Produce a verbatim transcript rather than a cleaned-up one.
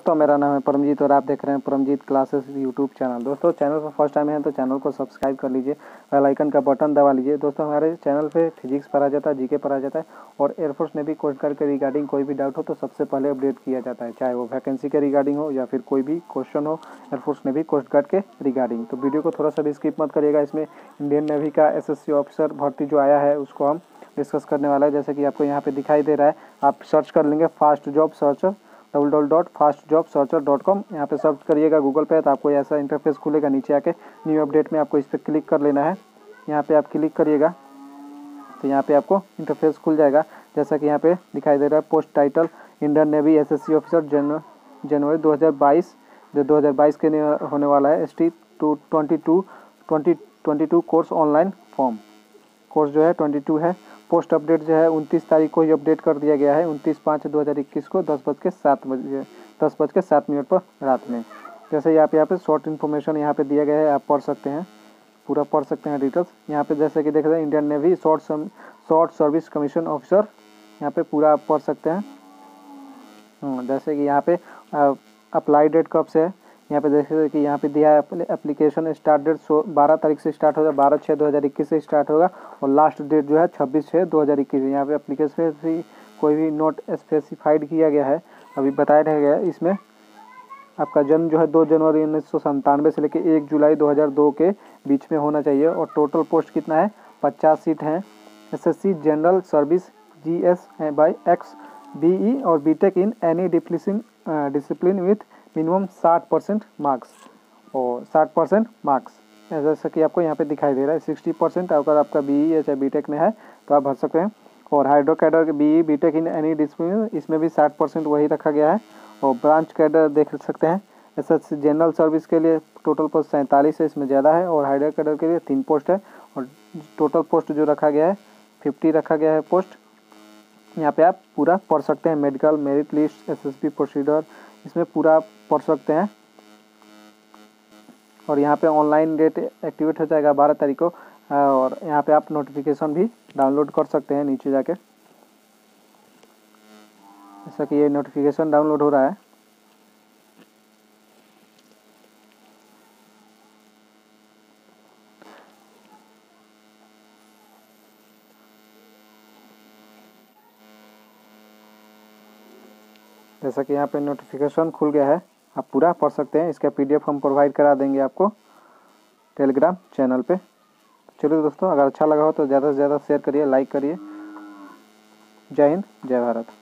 दोस्तों, मेरा नाम है परमजीत और आप देख रहे हैं परमजीत क्लासेस यूट्यूब चैनल। दोस्तों, चैनल पर फर्स्ट टाइम है तो चैनल को सब्सक्राइब कर लीजिए, बेल आइकन का बटन दबा लीजिए। दोस्तों, हमारे चैनल पे फिजिक्स पढ़ा जाता है, जीके पढ़ा जाता है और एयरफोर्स ने भी कोस्ट गार्ड के रिगार्डिंग कोई भी डाउट हो तो सबसे पहले अपडेट किया जाता है, चाहे वो वैकेंसी के रिगार्डिंग हो या फिर कोई भी क्वेश्चन हो एयरफोर्स ने भी कोस्ट गार्ड के रिगार्डिंग। तो वीडियो को थोड़ा सा भी स्किप मत करिएगा। इसमें इंडियन नेवी का एस एस सी ऑफिसर भर्ती जो आया है उसको हम डिस्कस करने वाला है। जैसे कि आपको यहाँ पे दिखाई दे रहा है, आप सर्च कर लेंगे fast job searcher double double dot fast job searcher dot com. यहाँ पर सर्च करिएगा गूगल पे तो आपको ऐसा इंटरफेस खुलेगा। नीचे आके न्यू अपडेट में आपको इस पर क्लिक कर लेना है। यहाँ पे आप क्लिक करिएगा तो यहाँ पे आपको इंटरफेस खुल जाएगा। जैसा कि यहाँ पे दिखाई दे रहा है, post title Indian navy SSC officer जनवरी दो हज़ार बाईस, जो दो हज़ार बाईस के होने वाला है। S T two twenty two twenty twenty two course online form course जो है ट्वेंटी टू है। पोस्ट अपडेट जो है उनतीस तारीख को ही अपडेट कर दिया गया है, उनतीस पाँच दो हज़ार इक्कीस को दस बज के सात बजे दस बज के सात मिनट पर रात में। जैसे यहाँ पे यहाँ पे शॉर्ट इन्फॉर्मेशन यहाँ पे दिया गया है, आप पढ़ सकते हैं, पूरा पढ़ सकते हैं डिटेल्स। यहाँ पे जैसे कि देख रहे हैं Indian navy short short service commission officer, यहाँ पे पूरा आप पढ़ सकते हैं। जैसे कि यहाँ पे अप्लाई डेट कब से है, यहाँ पे जैसे कि यहाँ पे दिया है एप्लीकेशन स्टार्ट डेट बारह तारीख से स्टार्ट होगा, बारह छः दो हज़ार इक्कीस से स्टार्ट होगा और लास्ट डेट जो है छब्बीस छः दो हज़ार इक्कीस। यहाँ पे एप्लीकेशन भी कोई भी नोट स्पेसिफाइड किया गया है, अभी बताया रह गया है। इसमें आपका जन्म जो है दो जनवरी उन्नीस सौ संतानवे से लेकर एक जुलाई दो हज़ार दो के बीच में होना चाहिए और टोटल पोस्ट कितना है, पचास सीट हैं। SSC general service GS by X BE और BTech in any discipline discipline with minimum साठ परसेंट मार्क्स और साठ परसेंट मार्क्स, जैसा कि आपको यहाँ पे दिखाई दे रहा है। सिक्सटी परसेंट अगर आपका बीई या चाहे बीटेक में है तो आप भर सकते हैं। और हाइड्रो कैडर के BE BTech in any discipline, इसमें भी साठ परसेंट वही रखा गया है। और ब्रांच कैडर देख सकते हैं, एसएससी जनरल सर्विस के लिए टोटल पोस्ट सैंतालीस है, इसमें ज़्यादा है। और हाइड्रो कैडर के लिए तीन पोस्ट है और टोटल पोस्ट जो रखा गया है फिफ्टी रखा गया है पोस्ट। यहाँ पे आप पूरा पढ़ सकते हैं, medical merit list SSB procedure, इसमें पूरा आप पढ़ सकते हैं। और यहाँ पे ऑनलाइन डेट एक्टिवेट हो जाएगा बारह तारीख को और यहाँ पे आप नोटिफिकेशन भी डाउनलोड कर सकते हैं नीचे जाके, जैसा कि ये नोटिफिकेशन डाउनलोड हो रहा है। जैसा कि यहाँ पे नोटिफिकेशन खुल गया है, आप पूरा पढ़ सकते हैं। इसका पीडीएफ हम प्रोवाइड करा देंगे आपको टेलीग्राम चैनल पे। चलिए दोस्तों, अगर अच्छा लगा हो तो ज़्यादा से ज़्यादा शेयर करिए, लाइक करिए। जय हिंद, जय भारत।